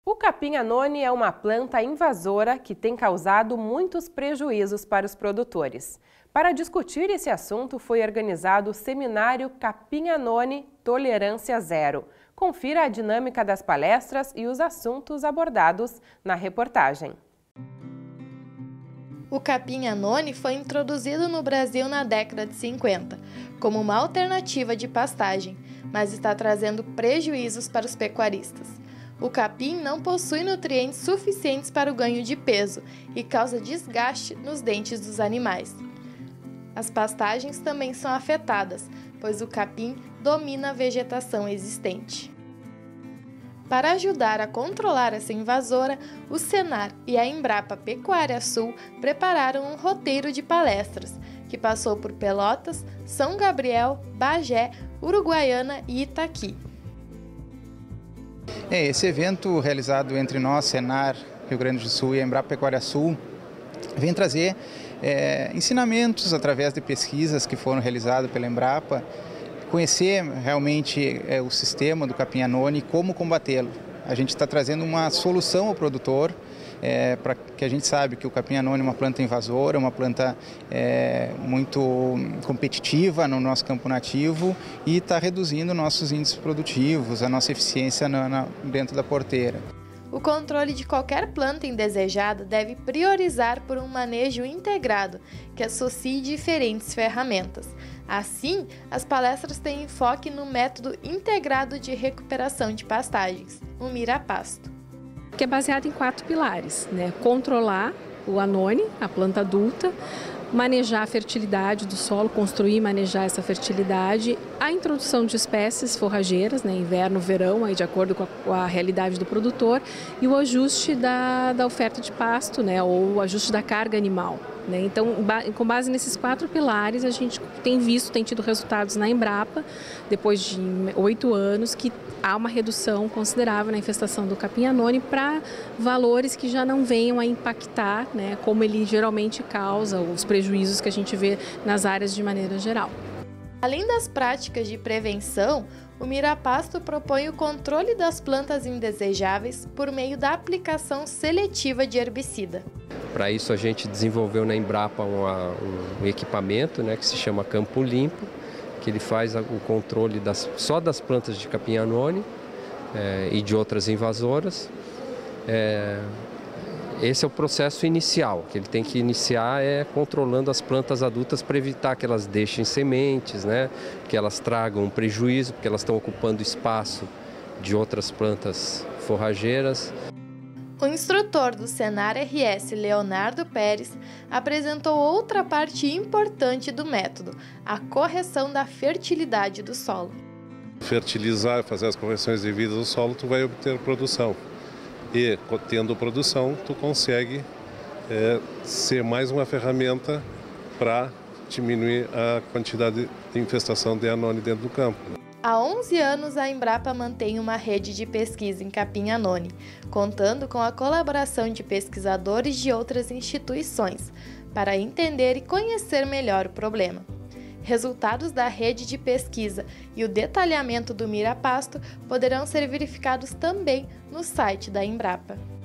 O capim-anone é uma planta invasora que tem causado muitos prejuízos para os produtores. Para discutir esse assunto, foi organizado o seminário Capim-anone Tolerância Zero. Confira a dinâmica das palestras e os assuntos abordados na reportagem. O capim-anone foi introduzido no Brasil na década de 50 como uma alternativa de pastagem, mas está trazendo prejuízos para os pecuaristas. O capim não possui nutrientes suficientes para o ganho de peso e causa desgaste nos dentes dos animais. As pastagens também são afetadas, pois o capim domina a vegetação existente. Para ajudar a controlar essa invasora, o Senar e a Embrapa Pecuária Sul prepararam um roteiro de palestras, que passou por Pelotas, São Gabriel, Bagé, Uruguaiana e Itaqui. Esse evento realizado entre nós, Senar, Rio Grande do Sul e a Embrapa Pecuária Sul, vem trazer ensinamentos através de pesquisas que foram realizadas pela Embrapa, conhecer realmente o sistema do capim-anone e como combatê-lo. A gente está trazendo uma solução ao produtor, para que a gente sabe que o capim-anone é uma planta invasora, uma planta muito competitiva no nosso campo nativo e está reduzindo nossos índices produtivos, a nossa eficiência dentro da porteira. O controle de qualquer planta indesejada deve priorizar por um manejo integrado, que associe diferentes ferramentas. Assim, as palestras têm enfoque no método integrado de recuperação de pastagens, o Mirapasto. Que é baseado em 4 pilares, né? Controlar o anone, a planta adulta, manejar a fertilidade do solo, construir e manejar essa fertilidade, a introdução de espécies forrageiras, né, inverno, verão, aí de acordo com a realidade do produtor, e o ajuste da oferta de pasto, né, ou o ajuste da carga animal. Né? Então, com base nesses 4 pilares, a gente tem tido resultados na Embrapa, depois de 8 anos, que há uma redução considerável na infestação do capim-anone para valores que já não venham a impactar, né, como ele geralmente causa, os prejuízos que a gente vê nas áreas de maneira geral. Além das práticas de prevenção, o Mirapasto propõe o controle das plantas indesejáveis por meio da aplicação seletiva de herbicida. Para isso a gente desenvolveu na Embrapa um equipamento, né, que se chama Campo Limpo, que ele faz o controle só das plantas de capim-anone e de outras invasoras. Esse é o processo inicial, que ele tem que iniciar controlando as plantas adultas para evitar que elas deixem sementes, né, que elas tragam um prejuízo, porque elas estão ocupando espaço de outras plantas forrageiras. O instrutor do Senar RS, Leonardo Pérez, apresentou outra parte importante do método, a correção da fertilidade do solo. Fertilizar, fazer as correções devidas ao solo, tu vai obter produção. E, tendo produção, tu consegue ser mais uma ferramenta para diminuir a quantidade de infestação de anone dentro do campo. Há 11 anos, a Embrapa mantém uma rede de pesquisa em capim-anone, contando com a colaboração de pesquisadores de outras instituições, para entender e conhecer melhor o problema. Resultados da rede de pesquisa e o detalhamento do Mirapasto poderão ser verificados também no site da Embrapa.